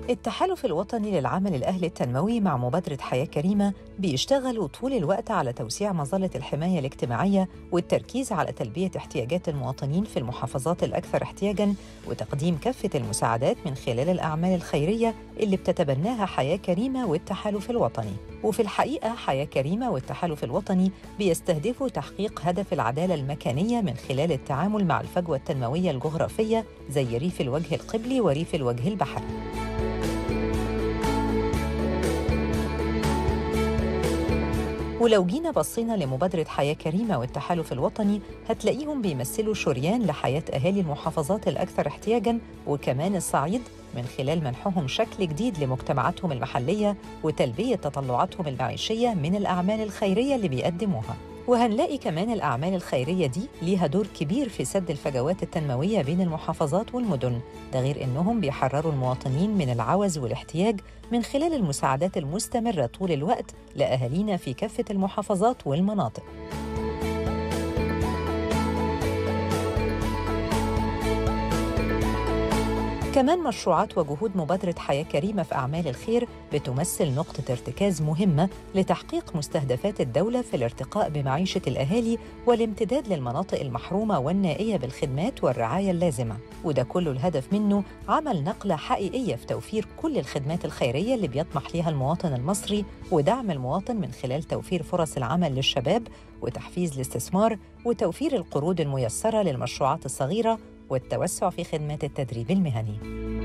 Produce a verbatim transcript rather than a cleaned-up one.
التحالف الوطني للعمل الأهلي التنموي مع مبادرة حياة كريمة بيشتغلوا طول الوقت على توسيع مظلة الحماية الاجتماعية والتركيز على تلبية احتياجات المواطنين في المحافظات الأكثر احتياجاً وتقديم كافة المساعدات من خلال الأعمال الخيرية اللي بتتبناها حياة كريمة والتحالف الوطني. وفي الحقيقة حياة كريمة والتحالف الوطني بيستهدفوا تحقيق هدف العدالة المكانية من خلال التعامل مع الفجوة التنموية الجغرافية زي ريف الوجه القبلي وريف الوجه البحري. ولو جينا بصينا لمبادرة حياة كريمة والتحالف الوطني هتلاقيهم بيمثلوا شريان لحياة أهالي المحافظات الأكثر احتياجاً وكمان الصعيد من خلال منحهم شكل جديد لمجتمعاتهم المحلية وتلبية تطلعاتهم المعيشية من الأعمال الخيرية اللي بيقدموها. وهنلاقي كمان الأعمال الخيرية دي ليها دور كبير في سد الفجوات التنموية بين المحافظات والمدن، ده غير إنهم بيحرروا المواطنين من العوز والاحتياج من خلال المساعدات المستمرة طول الوقت لأهالينا في كافة المحافظات والمناطق. كمان مشروعات وجهود مبادرة حياة كريمة في أعمال الخير بتمثل نقطة ارتكاز مهمة لتحقيق مستهدفات الدولة في الارتقاء بمعيشة الأهالي والامتداد للمناطق المحرومة والنائية بالخدمات والرعاية اللازمة، وده كله الهدف منه عمل نقلة حقيقية في توفير كل الخدمات الخيرية اللي بيطمح ليها المواطن المصري ودعم المواطن من خلال توفير فرص العمل للشباب وتحفيز الاستثمار وتوفير القروض الميسرة للمشروعات الصغيرة والتوسع في خدمات التدريب المهني.